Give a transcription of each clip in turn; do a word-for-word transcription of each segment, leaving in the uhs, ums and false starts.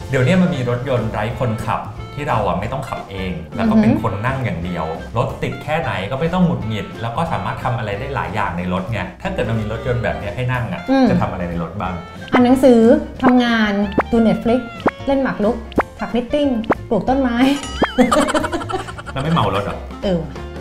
เดี๋ยวนี้มันมีรถยนต์ไร้คนขับที่เราอ่ะไม่ต้องขับเองแล้วก็เป็นคนนั่งอย่างเดียวรถติดแค่ไหนก็ไม่ต้องหงุดหงิดแล้วก็สามารถทำอะไรได้หลายอย่างในรถไงถ้าเกิดมันมีรถยนต์แบบนี้ให้นั่งอ่ะจะทำอะไรในรถบ้างอ่านหนังสือทำงานดู Netflix เล่นหมากรุกถักนิตติ้งปลูกต้นไม้แล้วไม่เมารถหรอเออ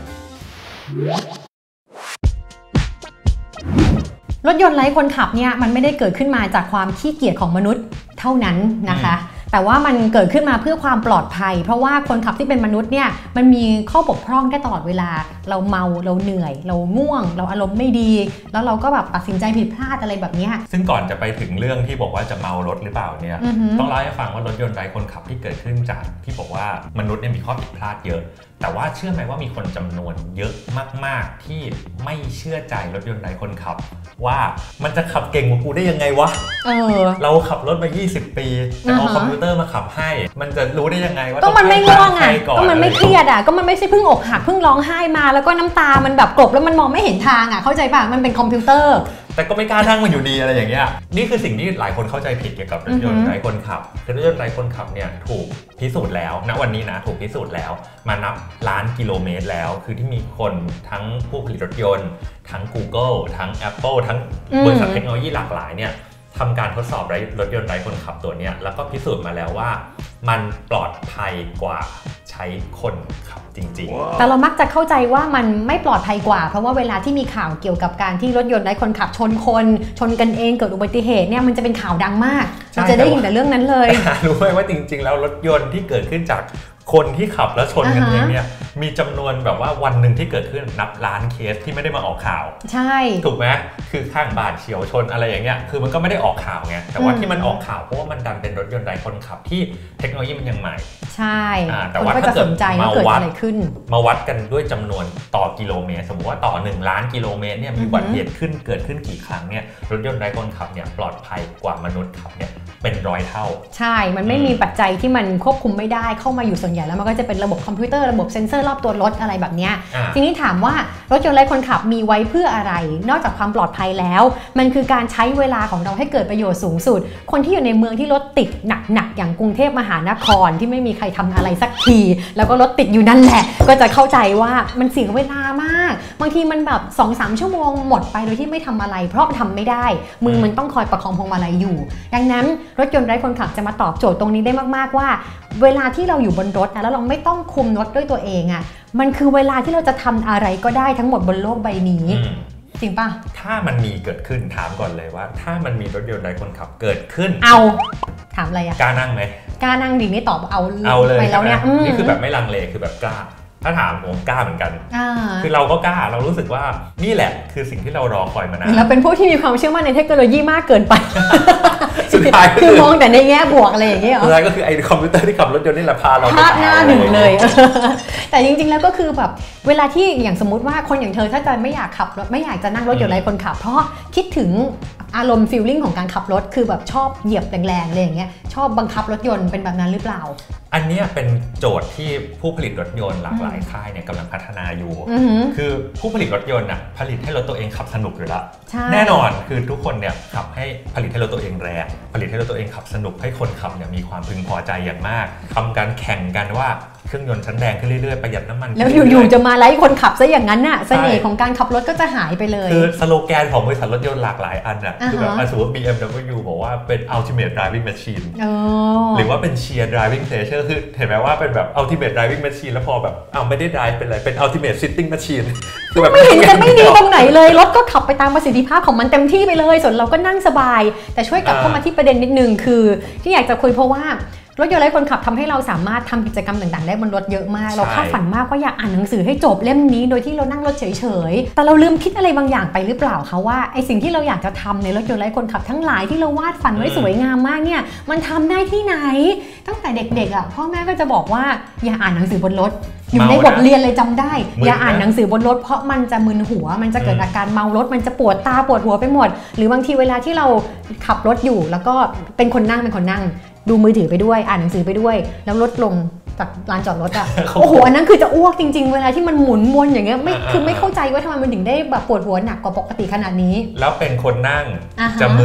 รถยนต์ไร้คนขับเนี่ยมันไม่ได้เกิดขึ้นมาจากความขี้เกียจของมนุษย์เท่านั้นนะคะแต่ว่ามันเกิดขึ้นมาเพื่อความปลอดภัยเพราะว่าคนขับที่เป็นมนุษย์เนี่ยมันมีข้อบกพร่องได้ตลอดเวลาเราเมาเราเหนื่อยเราง่วงเราอารมณ์ไม่ดีแล้วเราก็แบบตัดสินใจผิดพลาดอะไรแบบนี้ซึ่งก่อนจะไปถึงเรื่องที่บอกว่าจะเมารถหรือเปล่าเนี่ยต้องเล่าให้ฟังว่ารถยนต์ไร้คนขับที่เกิดขึ้นจากที่บอกว่ามนุษย์เนี่ยมีข้อผิดพลาดเยอะแต่ว่าเชื่อไหมว่ามีคนจำนวนเยอะมากๆที่ไม่เชื่อใจรถยนต์ไร้คนขับว่ามันจะขับเก่งกว่ากูได้ยังไงวะเออเราขับรถมายี่สิบปีแต่เอาคอมพิวเตอร์มาขับให้มันจะรู้ได้ยังไงว่าก็มันไม่ง่วงอ่ะก็มันไม่เครียดอ่ะก็มันไม่ใช่เพิ่งอกหักเพิ่งร้องไห้มาแล้วก็น้ำตามันแบบกลบแล้วมันมองไม่เห็นทางอ่ะเข้าใจป่ะมันเป็นคอมพิวเตอร์แต่ก็ไม่กล้านั่งมันอยู่ดีอะไรอย่างเงี้ยนี่คือสิ่งที่หลายคนเข้าใจผิดเกี่ยวกับรถยนต์ไร้คนขับรถยนต์ไร้คนขับเนี่ยถูกพิสูจน์แล้วณวันนี้นะถูกพิสูจน์แล้วมานับล้านกิโลเมตรแล้วคือที่มีคนทั้งผู้ผลิตรถยนต์ทั้ง Google ทั้ง Apple ทั้งบริษัทเทคโนโลยีหลากหลายเนี่ยทำการทดสอบรถยนต์ไร้คนขับตัวนี้แล้วก็พิสูจน์มาแล้วว่ามันปลอดภัยกว่าใช้คนขับจริงๆแต่เรามักจะเข้าใจว่ามันไม่ปลอดภัยกว่าเพราะว่าเวลาที่มีข่าวเกี่ยวกับการที่รถยนต์ไร้คนขับชนคนชนกันเองเกิดอุบัติเหตุเนี่ยมันจะเป็นข่าวดังมากเราจะได้ยินแต่เรื่องนั้นเลยรู้ไหมว่าจริงๆแล้วรถยนต์ที่เกิดขึ้นจากคนที่ขับแล้วชนกันเองเนี่ยมีจำนวนแบบว่าวันหนึ่งที่เกิดขึ้นนับล้านเคสที่ไม่ได้มาออกข่าวใช่ถูกไหมคือข้างบ้านเฉียวชนอะไรอย่างเงี้ยคือมันก็ไม่ได้ออกข่าวไงแต่ว่าที่มันออกข่าวเพราะว่ามันดันเป็นรถยนต์ไร้คนขับที่เทคโนโลยีมันยังใหม่ใช่แต่ว่าถ้าเกิดมาวัดมาวัดกันด้วยจำนวนต่อกิโลเมตรสมมติว่าต่อหนึ่งล้านกิโลเมตรเนี่ยมีอุบัติเหตุขึ้นเกิดขึ้นกี่ครั้งเนี่ยรถยนต์ไร้คนขับเนี่ยปลอดภัยกว่ามนุษย์ขับเนี่ยเป็นร้อยเท่าใช่มันไม่มีปัจจัยที่มันควบคุมไม่ได้เข้ามาอยู่ส่วนใหญ่แล้วมันก็จะเป็นระบบคอมพิวเตอร์ระบบเซ็นเซอร์รอบตัวรถอะไรแบบนี้ทีนี้ถามว่ารถยนต์ไร้คนขับมีไว้เพื่ออะไรนอกจากความปลอดภัยแล้วมันคือการใช้เวลาของเราให้เกิดประโยชน์สูงสุดคนที่อยู่ในเมืองที่รถติดหนักๆอย่างกรุงเทพมหานครที่ไม่มีใครทำอะไรสักทีแล้วก็รถติดอยู่นั่นแหละก็จะเข้าใจว่ามันเสียเวลามากบางทีมันแบบ สองถึงสาม ชั่วโมงหมดไปโดยที่ไม่ทำอะไรเพราะมันทำไม่ได้มือมันต้องคอยประคองพวงมาลัยอยู่ดังนั้นรถยนต์ไร้คนขับจะมาตอบโจทย์ตรงนี้ได้มากๆว่าเวลาที่เราอยู่บนรถนะแล้วเราไม่ต้องคุมรถด้วยตัวเองอ่ะมันคือเวลาที่เราจะทำอะไรก็ได้ทั้งหมดบนโลกใบนี้จริงป่ะถ้ามันมีเกิดขึ้นถามก่อนเลยว่าถ้ามันมีรถยนต์ไร้คนขับเกิดขึ้นเอาถามอะไรอะกล้านั่งไหมกล้านั่งดิไม่ตอบเอาเอาเลยไปแล้วเนี่ยนี่คือแบบไม่ลังเลคือแบบกล้าถ้าถามผมกล้าเหมือนกันคือเราก็กล้าเรารู้สึกว่านี่แหละคือสิ่งที่เรารอคอยมานานเราเป็นพวกที่มีความเชื่อมั่นในเทคโนโลยีมากเกินไปสุดท้ายคือมองแต่ในแง่บวกอะไรอย่างเงี้ยสุดท้ายก็คือไอ้คอมพิวเตอร์ที่ขับรถยนต์นี่แหละพาเราพลาดหน้าหนึ่งเลยแต่จริงๆแล้วก็คือแบบเวลาที่อย่างสมมติว่าคนอย่างเธอถ้าจะไม่อยากขับรถไม่อยากจะนั่งรถยนต์ไร้คนขับเพราะคิดถึงอารมณ์ฟีลลิ่งของการขับรถคือแบบชอบเหยียบแรงๆเลยอย่างเงี้ยชอบบังคับรถยนต์เป็นแบบนั้นหรือเปล่าอันนี้เป็นโจทย์ที่ผู้ผลิตรถยนต์หลากหลายค่ายเนี่ยกำลังพัฒนาอยู่คือผู้ผลิตรถยนต์อ่ะผลิตให้รถตัวเองขับสนุกอยู่แล้วแน่นอนคือทุกคนเนี่ยขับให้ผลิตให้รถตัวเองแรงผลิตให้รถตัวเองขับสนุกให้คนขับเนี่ยมีความพึงพอใจอย่างมากทำการแข่งกันว่าเครื่องยนต์ชั้นแรงขึ้นเรื่อยๆประหยัดน้ำมันแล้วอยู่ๆจะมาไล่คนขับซะอย่างนั้นน่ะเสน่ห์ของการขับรถก็จะหายไปเลยคือสโลแกนของบริษัทรถยนต์หลากหลายอันน่ะคือแบบสมมติ บี เอ็ม ดับเบิลยู บอกว่าเป็น ultimate driving machine หรือว่าเป็น sheer driving pleasure คือเห็นไหมว่าเป็นแบบ ultimate driving machine แล้วพอแบบอ้าวไม่ได้ drive เป็นอะไรเป็น ultimate sitting machine คือแบบไม่เห็นจะไม่ดีตรงไหนเลยรถก็ขับไปตามประสิทธิภาพของมันเต็มที่ไปเลยส่วนเราก็นั่งสบายแต่ช่วยกลับเข้ามาที่ประเด็นนิดนึงคือที่อยากจะคุยเพราะว่ารถยนต์ไร้คนขับทำให้เราสามารถทำกิจกรรมต่างๆได้บนรถเยอะมากเราคาดฝันมากว่าอยากอ่านหนังสือให้จบเล่มนี้โดยที่เรานั่งรถเฉยๆแต่เราลืมคิดอะไรบางอย่างไปหรือเปล่าคะว่าไอสิ่งที่เราอยากจะทำในรถยนต์ไร้คนขับทั้งหลายที่เราวาดฝันไว้สวยงามมากเนี่ยมันทำได้ที่ไหนตั้งแต่เด็กๆอ่ะพ่อแม่ก็จะบอกว่าอย่าอ่านหนังสือบนรถอยู่ในบทเรียนเลยจำได้อย่าอ่านหนังสือบนรถเพราะมันจะมึนหัวมันจะเกิดอาการเมารถมันจะปวดตาปวดหัวไปหมดหรือบางทีเวลาที่เราขับรถอยู่แล้วก็เป็นคนนั่งเป็นคนนั่งดูมือถือไปด้วยอ่านหนังสือไปด้วยแล้วลดลงจากลานจอดรถอ่ะ โอ้โหอันนั้นคือจะอ้วกจริงๆเวลาที่มันหมุนวนอย่างเงี้ยไม่คือไม่เข้าใจว่าทำไมมันถึงได้แบบปวดหัวหนักกว่าปกติขนาดนี้แล้วเป็นคนนั่งจะมึน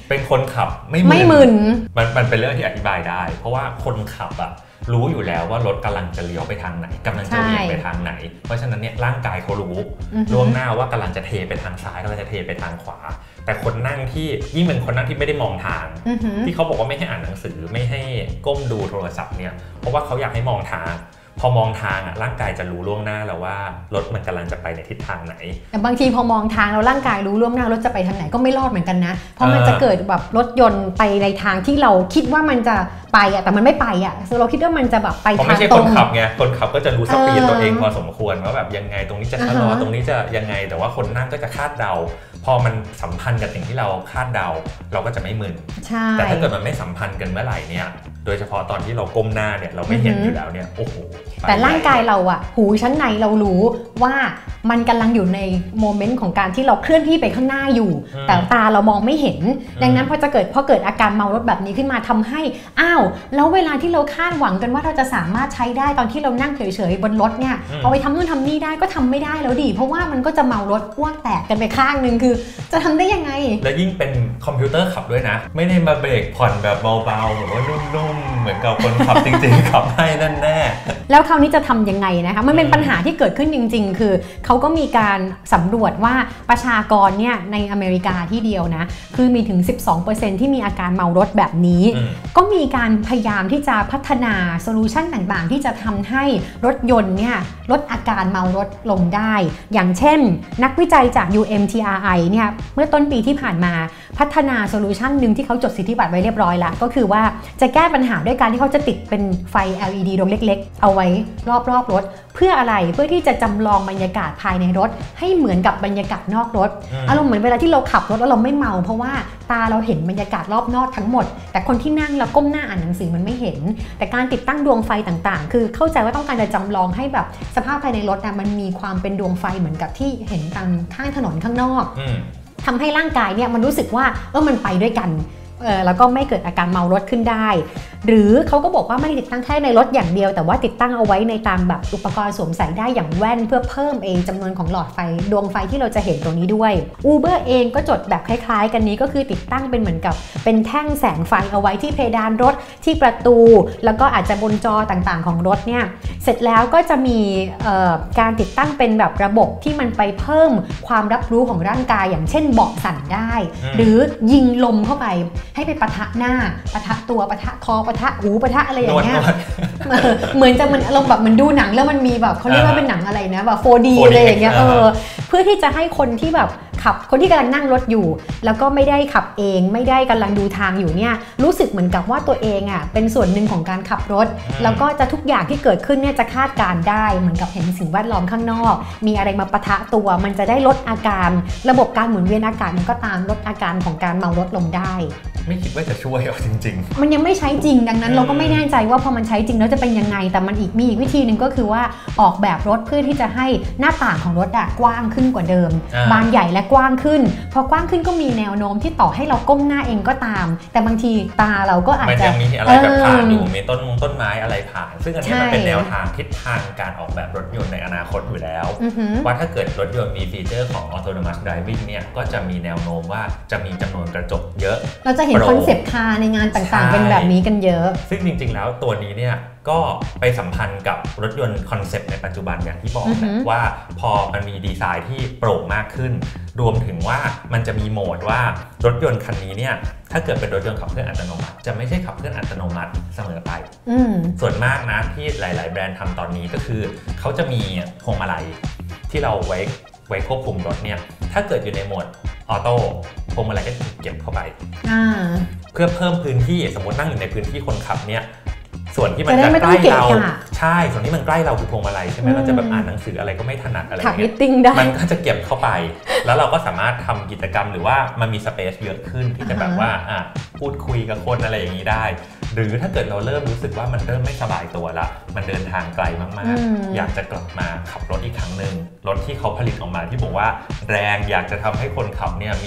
เป็นคนขับไม่มึนไม่มึนมันมันเป็นเรื่องที่อธิบายได้เพราะว่าคนขับอะรู้อยู่แล้วว่ารถกำลังจะเลี้ยวไปทางไหนกำลังจะเบี่ยงไปทางไหนเพราะฉะนั้นเนี่ยร่างกายเขารู้ล่วงหน้าว่ากำลังจะเทไปทางซ้ายกำลังจะเทไปทางขวาแต่คนนั่งที่ยิ่งเป็นคนนั่งที่ไม่ได้มองทางที่เขาบอกว่าไม่ให้อ่านหนังสือไม่ให้ก้มดูโทรศัพท์เนี่ยเพราะว่าเขาอยากให้มองทางพอมองทางอ่ะร่างกายจะรู้ล่วงหน้าแล้วว่ารถมันกำลังจะไปในทิศทางไหนแต่บางทีพอมองทางแล้วร่างกายรู้ล่วงหน้ารถจะไปทางไหนก็ไม่รอดเหมือนกันนะเพราะมันจะเกิดแบบรถยนต์ไปในทางที่เราคิดว่ามันจะไปอ่ะแต่มันไม่ไปอ่ะเราคิดว่ามันจะแบบไปทางตรงไม่ใช่คนขับไงคนขับก็จะรู้สปีดตัวเองพอสมควรว่าแบบยังไงตรงนี้จะชะลอตรงนี้จะยังไงแต่ว่าคนนั่งก็จะคาดเดาพอมันสัมพันธ์กับสิ่งที่เราคาดเดาเราก็จะไม่มึนแต่ถ้าเกิดมันไม่สัมพันธ์กันเมื่อไหร่เนี่ยโดยเฉพาะตอนที่เราก้มหน้าเนี่ยเราไม่เห็นอยู่แล้วเนี่ยโอ้โหแต่ร่างกายเราอะหูชั้นในเรารู้ว่ามันกำลังอยู่ในโมเมนต์ของการที่เราเคลื่อนที่ไปข้างหน้าอยู่แต่ตาเรามองไม่เห็นดังนั้นพอจะเกิดพอเกิดอาการเมารถแบบนี้ขึ้นมาทำให้อ้าวแล้วเวลาที่เราคาดหวังกันว่าเราจะสามารถใช้ได้ตอนที่เรานั่งเฉยๆบนรถเนี่ยเอาไปทำนู่นทำนี่ได้ก็ทำไม่ได้แล้วดิเพราะว่ามันก็จะเมารถอ้วกแตกกันไปข้างนึงคือจะทำได้ยังไงแล้วยิ่งเป็นคอมพิวเตอร์ขับด้วยนะไม่ได้มาเบรกผ่อนแบบเบาๆหรือว่านุ่มๆเหมือนกับคนขับจริงๆขับให้นั่นแน่แล้วคราวนี้จะทำยังไงนะคะมันเป็นปัญหาที่เกิดขึ้นจริงๆคือเขาก็มีการสำรวจว่าประชากรเนี่ยในอเมริกาที่เดียวนะคือมีถึง สิบสองเปอร์เซ็นต์ ที่มีอาการเมารถแบบนี้ก็มีการพยายามที่จะพัฒนาโซลูชันต่างๆที่จะทำให้รถยนต์เนี่ยลดอาการเมารถลงได้อย่างเช่นนักวิจัยจาก ยู เอ็ม ที อาร์ ไอ เนี่ยเมื่อต้นปีที่ผ่านมาพัฒนาโซลูชันหนึ่งที่เขาจดสิทธิบัตรไว้เรียบร้อยแล้วก็คือว่าจะแก้ปัญหาด้วยการที่เขาจะติดเป็นไฟ แอล อี ดี ดวงเล็กๆเอาไว้รอบๆรถเพื่ออะไรเพื่อที่จะจำลองบรรยากาศภายในรถให้เหมือนกับบรรยากาศนอกรถอารมณ์เหมือนเวลาที่เราขับรถแล้วเราไม่เมาเพราะว่าตาเราเห็นบรรยากาศรอบนอกทั้งหมดแต่คนที่นั่งแล้วก้มหน้าอ่านหนังสือมันไม่เห็นแต่การติดตั้งดวงไฟต่างๆคือเข้าใจว่าต้องการจะจำลองให้แบบสภาพภายในรถนะมันมีความเป็นดวงไฟเหมือนกับที่เห็นตามข้างถนนข้างนอกทำให้ร่างกายเนี่ยมันรู้สึกว่าเออมันไปด้วยกันเออแล้วก็ไม่เกิดอาการเมารถขึ้นได้หรือเขาก็บอกว่าไม่ได้ติดตั้งแค่ในรถอย่างเดียวแต่ว่าติดตั้งเอาไว้ในตามแบบอุปกรณ์สวมใส่ได้อย่างแว่นเพื่อเพิ่มเองจำนวนของหลอดไฟดวงไฟที่เราจะเห็นตรงนี้ด้วย Uber เองก็จดแบบคล้ายๆกันนี้ก็คือติดตั้งเป็นเหมือนกับเป็นแท่งแสงไฟเอาไว้ที่เพดานรถที่ประตูแล้วก็อาจจะบนจอต่างๆของรถเนี่ยเสร็จแล้วก็จะมีการติดตั้งเป็นแบบระบบที่มันไปเพิ่มความรับรู้ของร่างกายอย่างเช่นเบาะสั่นได้หรือยิงลมเข้าไปให้ไปปะทะหน้าปะทะตัวปะทะคอปะทะหูปะทะอะไรอย่างเงี้ยเหมือนจะมันอารมณ์แบบมันดูหนังแล้วมันมีแบบเขาเรียกว่าเป็นหนังอะไรนะแบบ โฟร์ ดี อะไรอย่างเงี้ยเออเพื่อที่จะให้คนที่แบบขับคนที่กำลังนั่งรถอยู่แล้วก็ไม่ได้ขับเองไม่ได้กำลังดูทางอยู่เนี่ยรู้สึกเหมือนกับว่าตัวเองอ่ะเป็นส่วนหนึ่งของการขับรถแล้วก็จะทุกอย่างที่เกิดขึ้นเนี่ยจะคาดการได้เหมือนกับเห็นสิ่งแวดล้อมข้างนอกมีอะไรมาปะทะตัวมันจะได้ลดอาการระบบการหมุนเวียนอากาศมันก็ตามลดอาการของการเมารถลงได้ไม่คิดว่าจะช่วยเอาจริงๆมันยังไม่ใช้จริงดังนั้นเราก็ไม่แน่ใจว่าพอมันใช้จริงแล้วจะเป็นยังไงแต่มันอีกมีอีกวิธีหนึ่งก็คือว่าออกแบบรถเพื่อที่จะให้หน้าต่างของรถกว้างขึ้นกว่าเดิมบานใหญ่และกว้างขึ้นพอกว้างขึ้นก็มีแนวโน้มที่ต่อให้เราก้มหน้าเองก็ตามแต่บางทีตาเราก็อาจจะมันยังมีอะไรแบบผ่านอยู่มีต้นมงต้นไม้อะไรผ่านซึ่งอันนี้มันเป็นแนวทางทิศทางการออกแบบรถยนต์ในอนาคตอยู่แล้วว่าถ้าเกิดรถยนต์มีฟีเจอร์ของ autonomous driving เนี่ยก็จะมีแนวโน้มว่าจะมีจำนวนกระจกเยอะเราจะเห็นคอนเซ็ปต์คาร์ในงานต่างๆเป็นแบบนี้กันเยอะซึ่งจริงๆแล้วตัวนี้เนี่ยก็ไปสัมพันธ์กับรถยนต์คอนเซ็ปต์ในปัจจุบันอย่างที่บอกนะว่าพอมันมีดีไซน์ที่โปร่งมากขึ้นรวมถึงว่ามันจะมีโหมดว่ารถยนต์คันนี้เนี่ยถ้าเกิดเป็นรถยนต์ขับเคลื่อนอัตโนมัติจะไม่ใช่ขับเคลื่อนอัตโนมัติเสมอไปส่วนมากนะที่หลายๆแบรนด์ทำตอนนี้ก็คือเขาจะมีพวงมาลัยที่เราไว้ไว้ควบคุมรถเนี่ยถ้าเกิดอยู่ในโหมดออโต้พวงมาลัยก็จะเก็บเข้าไปเพื่อเพิ่มพื้นที่สมมตินั่งอยู่ในพื้นที่คนขับเนี่ยส่วนที่มันจะใกล้เราใช่ส่วนที่มันใกล้เราคือพวงมาลัยใช่ไหมเราจะแบบอ่านหนังสืออะไรก็ไม่ถนัดอะไรเงี้ยมันก็จะเก็บเข้าไปแล้วเราก็สามารถทำกิจกรรมหรือว่ามันมีสเปซเยอะขึ้นที่จะแบบว่าอ่ะพูดคุยกับคนอะไรอย่างนี้ได้หรือถ้าเกิดเราเริ่มรู้สึกว่ามันเริ่มไม่สบายตัวละมันเดินทางไกลมากๆอยากจะกลับมาขับรถอีกครั้งหนึ่งรถที่เขาผลิตออกมาที่บอกว่าแรงอยากจะทำให้คนขับเนี่ยมีค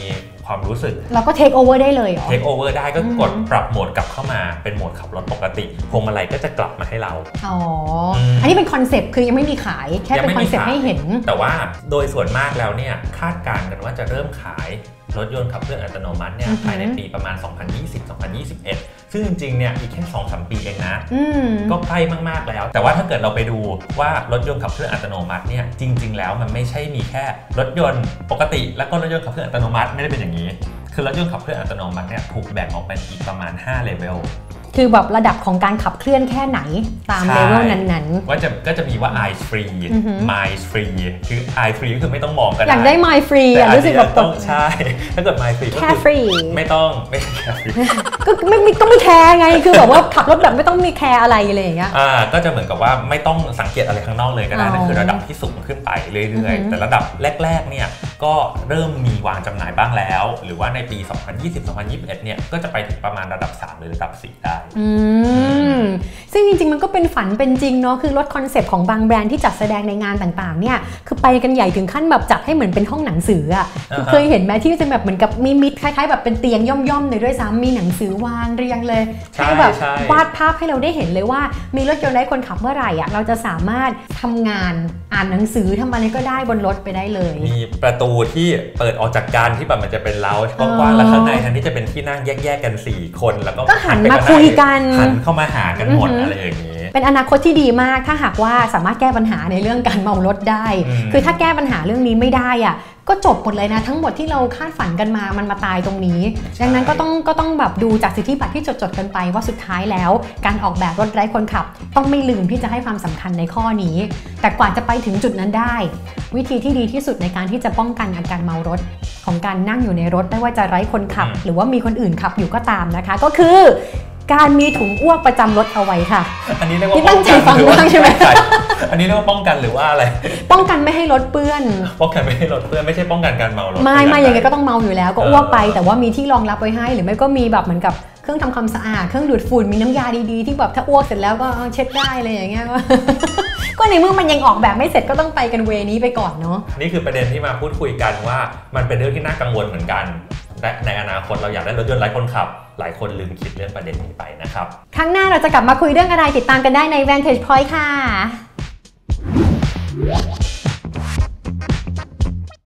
ความรู้สึกเราก็เทคโอเวอร์ได้เลยเหรอเทคโอเวอร์ได้ก็กดปรับโหมดกลับเข้ามาเป็นโหมดขับรถปกติพวงมาลัยก็จะกลับมาให้เราอ๋ออันนี้เป็นคอนเซปต์คือยังไม่มีขายแค่เป็นคอนเซปต์ให้เห็นแต่ว่าโดยส่วนมากแล้วเนี่ยคาดการณ์กันว่าจะเริ่มขายรถยนต์ขับเคลื่อนอัตโนมัติเนี่ยภายในปีประมาณ สองพันยี่สิบ สองพันยี่สิบเอ็ด ซึ่งจริงๆเนี่ยอีกแค่ สองถึงสาม ปีเองนะก็ใกล้มากๆแล้วแต่ว่าถ้าเกิดเราไปดูว่ารถยนต์ขับเคลื่อนอัตโนมัติเนี่ยจริงๆแล้วมันไม่ใช่มีแค่รถยนต์ปกติแล้วก็รถยนต์ขับเคลื่อนอัตโนมัติไม่ได้เป็นอย่างนี้คือรถยนต์ขับเคลื่อนอัตโนมัติเนี่ยถูกแบ่งออกเป็นอีกประมาณห้าเลเวลคือแบบระดับของการขับเคลื่อนแค่ไหนตามเลเวลนั้นๆว่าจะก็จะมีว่า Eye Free Mind Free คือ Eye Free ก็คือไม่ต้องมองกันอยากได้ Mind Free อ่ะรู้สึกแบบต้องใช่ถ้าเกิด Mind Free ก็คือไม่ต้องไม่แคร์ก็ไม่ก็ไม่แคร์ไงคือแบบว่าขับรถแบบไม่ต้องมีแคร์อะไรอะไรอย่างเงี้ยอ่าก็จะเหมือนกับว่าไม่ต้องสังเกตอะไรข้างนอกเลยก็ได้นั่นคือระดับที่สูงขึ้นไปเรื่อยๆแต่ระดับแรกๆเนี่ยก็เริ่มมีวางจำหน่ายบ้างแล้วหรือว่าในปี สองพันยี่สิบ สองพันยี่สิบเอ็ด เนี่ยก็จะไปถึงประมาณระดับสามหรือระดับสี่ได้ซึ่งจริงๆมันก็เป็นฝันเป็นจริงเนาะคือรถคอนเซปต์ของบางแบรนด์ที่จัดแสดงในงานต่างๆเนี่ยคือไปกันใหญ่ถึงขั้นแบบจัดให้เหมือนเป็นห้องหนังสืออ่ะ uh-huh. เคยเห็นไหมที่จะแบบเหมือนกับมีมิดคล้ายๆแบบเป็นเตียงย่อมๆเลยด้วยซ้ำมีหนังสือวางเรียงเลยให้แบบวาดภาพให้เราได้เห็นเลยว่ามีรถยนต์ไร้คนขับเมื่อไหร่อ่ะเราจะสามารถทำงานอ่านหนังสือทำอะไรก็ได้บนรถไปได้เลยมีประตูที่เปิดออกจากกันที่แบบมันจะเป็นเลาจ์กว้างๆแล้วข้างในทันที่จะเป็นที่นั่งแยกๆกันสี่คนแล้วก็หันมาคุยกันหันเข้ามาหากันหมดอะไรอย่างนี้เป็นอนาคตที่ดีมากถ้าหากว่าสามารถแก้ปัญหาในเรื่องการเมารถได้คือถ้าแก้ปัญหาเรื่องนี้ไม่ได้อ่ะก็จบหมดเลยนะทั้งหมดที่เราคาดฝันกันมามันมาตายตรงนี้ดังนั้นก็ต้องก็ต้องแบบดูจากสิทธิบัตรที่จดๆกันไปว่าสุดท้ายแล้วการออกแบบรถไร้คนขับต้องไม่ลืมที่จะให้ความสำคัญในข้อนี้แต่กว่าจะไปถึงจุดนั้นได้วิธีที่ดีที่สุดในการที่จะป้องกันอาการเมารถของการนั่งอยู่ในรถไม่ว่าจะไร้คนขับหรือว่ามีคนอื่นขับอยู่ก็ตามนะคะก็คือการมีถุงอ้วกประจำรถเอาไว้ค่ะอันนี้เรียกว่าตั้งใจฟังมากใช่ไหมอันนี้เรียกว่าป้องกันหรือว่าอะไรป้องกันไม่ให้รถเปื้อนป้องกันไม่ให้รถเปื้อนไม่ใช่ป้องกันการเมารถไม่ไม่ยังไงก็ต้องเมาอยู่แล้วก็อ้วกไปแต่ว่ามีที่รองรับไว้ให้หรือไม่ก็มีแบบเหมือนกับเครื่องทำความสะอาดเครื่องดูดฝุ่นมีน้ำยาดีๆที่แบบถ้าอ้วกเสร็จแล้วก็เช็ดได้เลยอย่างเงี้ยก็ในเมื่อมันยังออกแบบไม่เสร็จก็ต้องไปกันเวนี้ไปก่อนเนาะนี่คือประเด็นที่มาพูดคุยกันว่ามันเป็นเรื่องที่น่ากังวลเหมือนกันและในอนาคตเราอยากได้รถยนต์ไร้คนขับหลายคนลืมคิดเรื่องประเด็นนี้ไปนะครับครั้งหน้าเราจะกลับมาคุยเรื่องอะไรติดตามกันได้ใน Vantage Point ค่ะ